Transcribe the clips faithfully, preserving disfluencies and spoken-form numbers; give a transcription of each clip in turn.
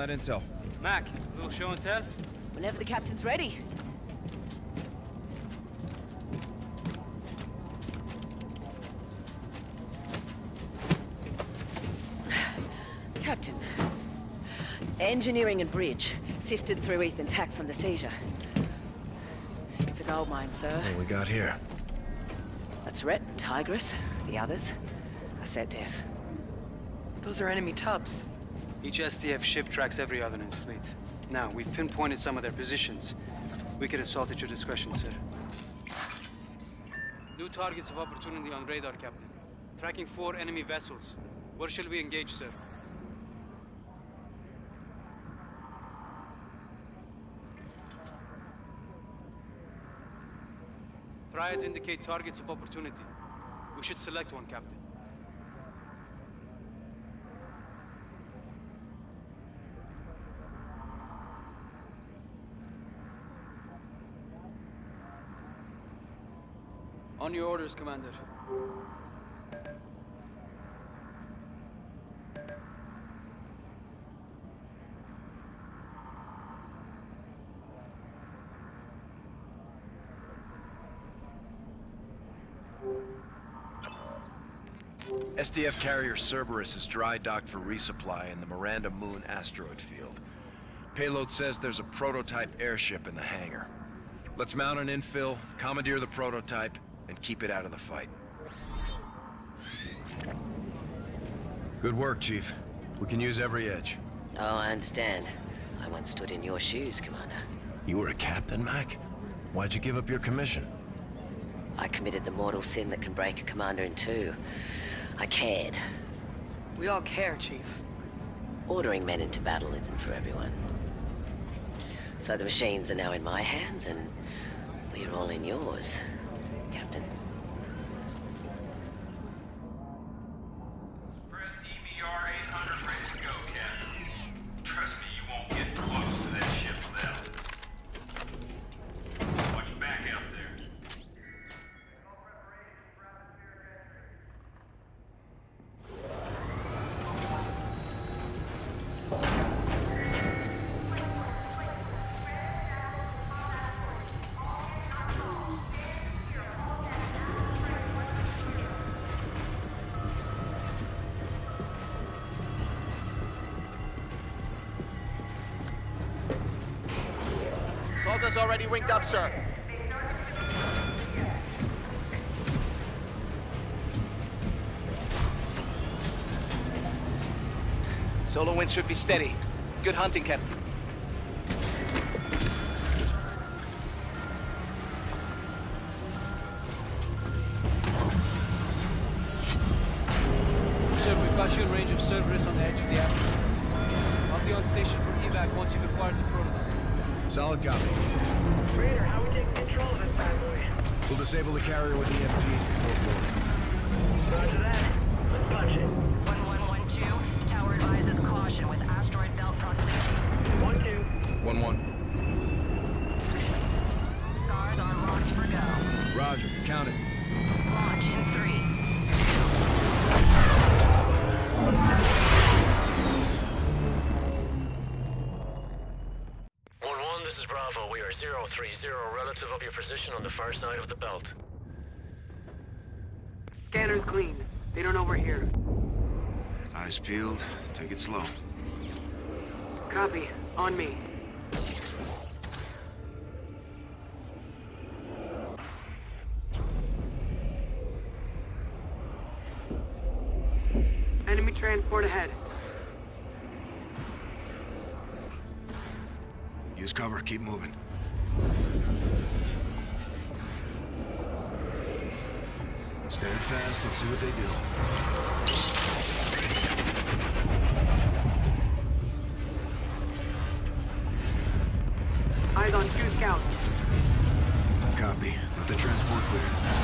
that intel. Mac, a little show and tell? Whenever the captain's ready. Captain. Engineering and bridge. Sifted through Ethan's hack from the seizure. It's a gold mine, sir. What we got here? That's Rhett, Tigress. The others are set def. Those are enemy tubs. Each S D F ship tracks every other in its fleet. Now, we've pinpointed some of their positions. We can assault at your discretion, sir. New targets of opportunity on radar, Captain. Tracking four enemy vessels. Where shall we engage, sir? Triads indicate targets of opportunity. We should select one, Captain. On your orders, Commander. S D F carrier Cerberus is dry docked for resupply in the Miranda Moon asteroid field. Payload says there's a prototype airship in the hangar. Let's mount an infill, commandeer the prototype, and keep it out of the fight. Good work, Chief. We can use every edge. Oh, I understand. I once stood in your shoes, Commander. You were a captain, Mac? Why'd you give up your commission? I committed the mortal sin that can break a commander in two. I cared. We all care, Chief. Ordering men into battle isn't for everyone. So the machines are now in my hands, and we're all in yours, Captain. Suppressed E B R eight hundred ready to go, Captain. Trust me, you won't get close to that ship without it. Watch your back out there. Soldiers already winged up, sir. Solar winds should be steady. Good hunting, Captain. Sir, we've got you in range of Cerberus on the edge of the asteroid. I'll be on station for evac once you've acquired the prototype. Solid copy. Raider, how are we taking control of this bad boy? We'll disable the carrier with E M Gs before boarding. Roger that. Let's punch it. one one one two, tower advises caution with asteroid belt proximity. One, two. one one. Scars are locked for go. Roger. Count it. Launch in three. This is Bravo. We are zero three zero relative of your position on the far side of the belt. Scanner's clean. They don't know we're here. Eyes peeled. Take it slow. Copy. On me. Enemy transport ahead. Use cover. Keep moving. Stand fast. Let's see what they do. Eyes on two scouts. Copy. Let the transport clear.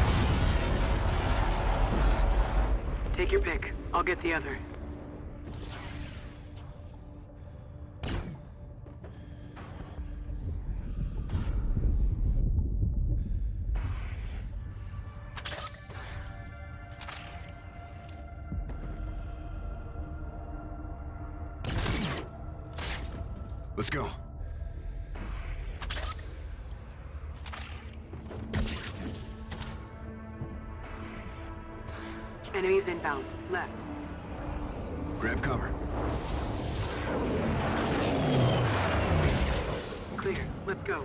Take your pick. I'll get the other. Let's go. Enemies inbound. Left. Grab cover. Clear. Let's go.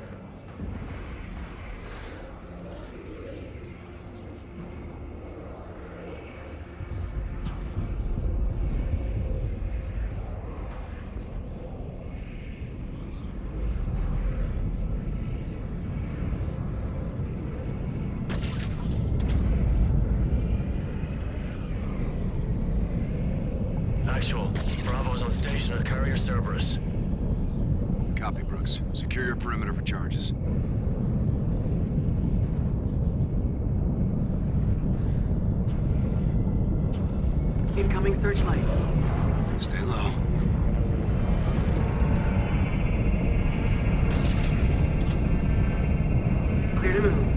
Actual. Bravo's on station at Carrier Cerberus. Copy, Brooks. Secure your perimeter for charges. Incoming searchlight. Stay low. Clear to move.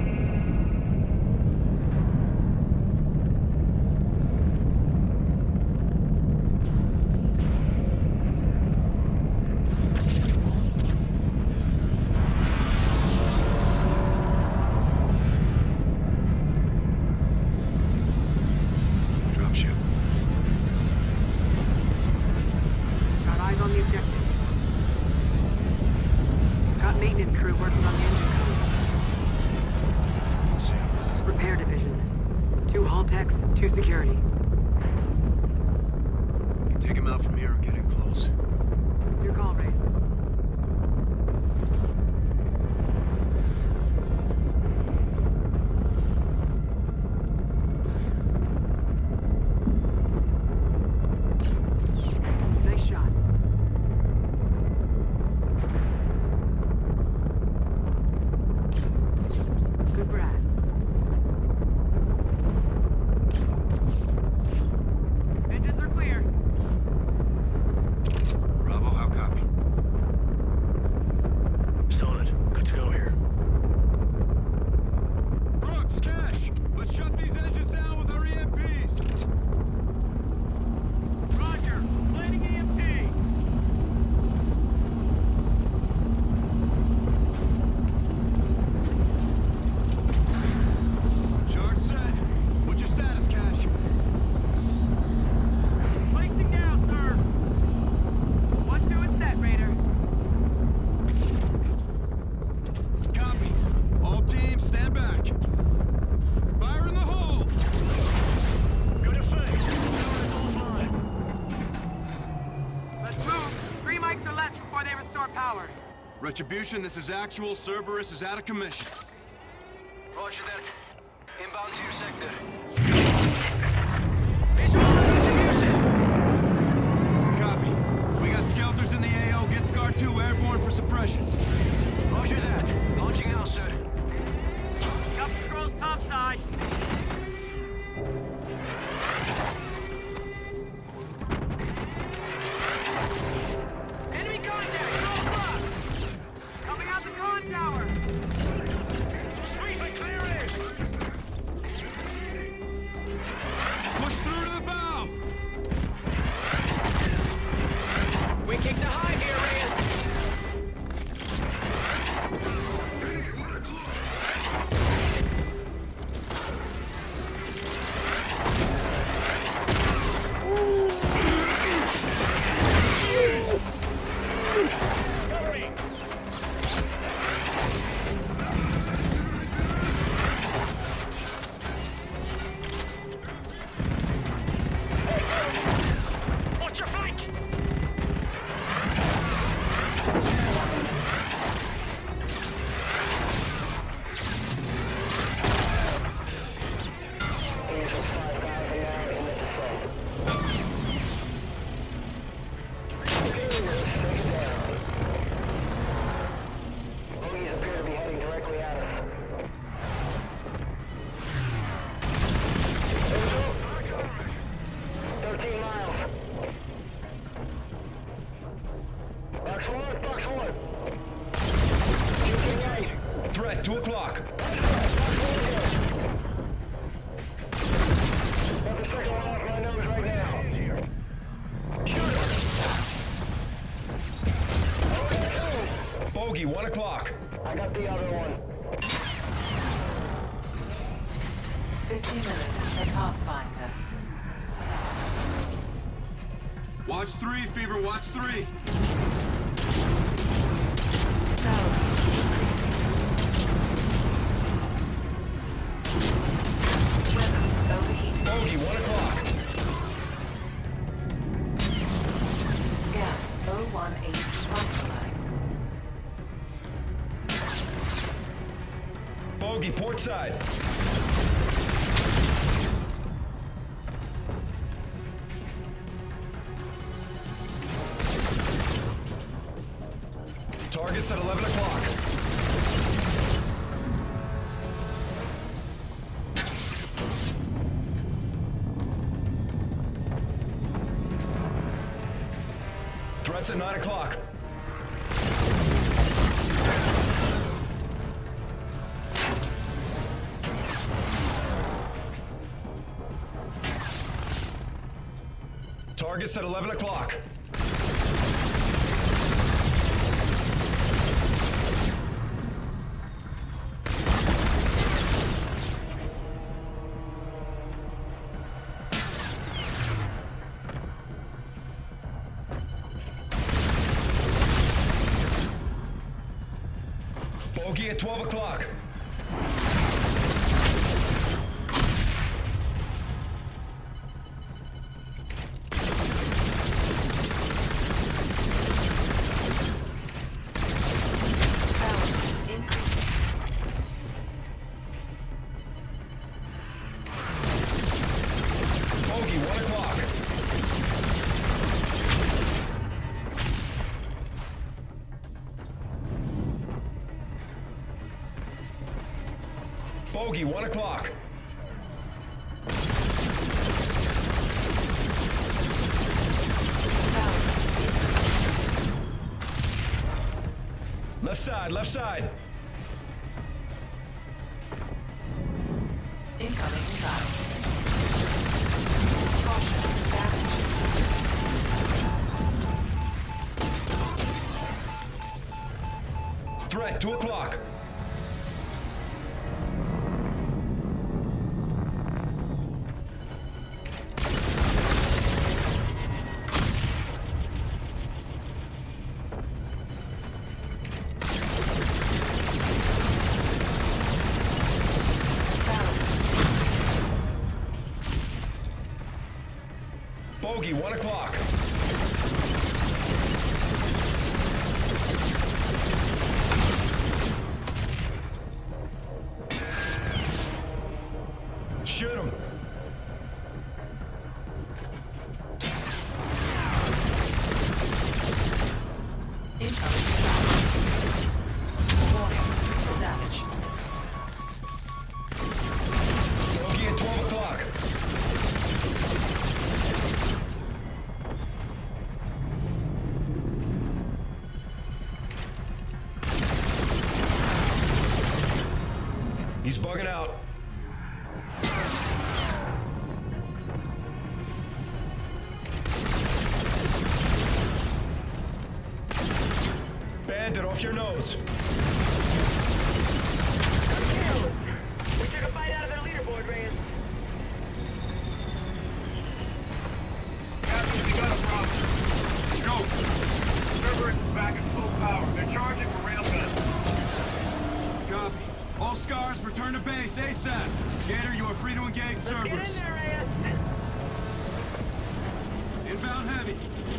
Dropship. Got eyes on the objective. Got maintenance crew working on the engine code. See him. Repair division. Two hull techs, two security. You can take him out from here or get in close. Your call, Race. Nice shot. Good brass. Engines are clear. Bravo, how copy? Solid. Good to go here. Brooks, Cash! Let's shut these engines down with our E M Ps! Roger. Planning E M P. Charge set. What's your status, Cash? Placing now, sir. One, two is set, Raider. Copy. All teams, stand back. Fire in the hole! Good effect. Offline. Let's move. Three mics or less before they restore power. Retribution, this is actual. Cerberus is out of commission. Roger that. Inbound to your sector. Visual on Retribution! Copy. We got Skelters in the A O. Get Scar two airborne for suppression. Roger that. Launching now, sir. Got patrols topside. Enemy contact! twelve o'clock! Coming out the con tower. Sweep and clear it. Push through to the bow! We kicked a high here, Reyes! The Pathfinder. Watch three, Fever, watch three. Weapons overheating. Bogey, one o'clock. Gap oh one eight right. Bogey, port side. Target's at eleven o'clock. Threats at nine o'clock. Target's at eleven o'clock. Bogey at twelve o'clock. Bogey, one o'clock. Bogey, one o'clock. Left side, left side. Incoming side. Caution, damage. Threat, two o'clock. Bogey, one o'clock. Shoot him. Incoming side. Warning, critical damage. Bogey at twelve o'clock. He's bugging out. Bandit off your nose. We took a bite out of their leaderboard, Reyes. Captain, we got a problem. Go! Cerberus is back at full power. They're charging for railguns. Copy. All scars, return to base ASAP. Gator, you are free to engage Let's get in Cerberus. there, Reyes. Inbound heavy.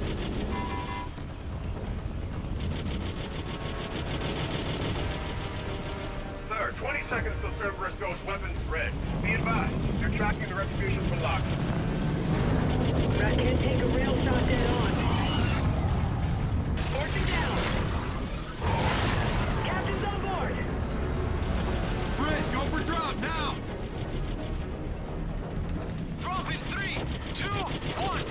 Sir, twenty seconds till Cerberus goes weapons red. Be advised, they're tracking the retribution for lock. That can't take a rail shot dead on. Forcing down. Captain's on board. Bridge, go for drop now. Drop in three, two, one.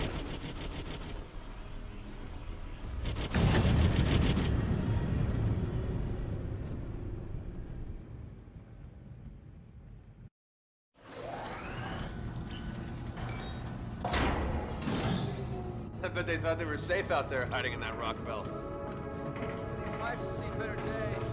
I bet they thought they were safe out there hiding in that rock belt. These lives have seen better days.